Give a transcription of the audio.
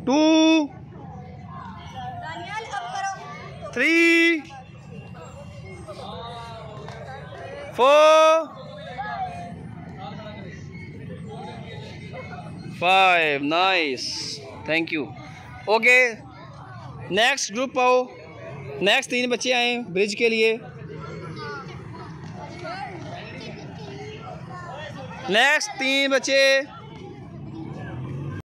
2 3 4 5। Nice, thank you. Okay, next group आओ। Next 3 बच्चे आए ब्रिज के लिए। नेक्स्ट 3 बच्चे।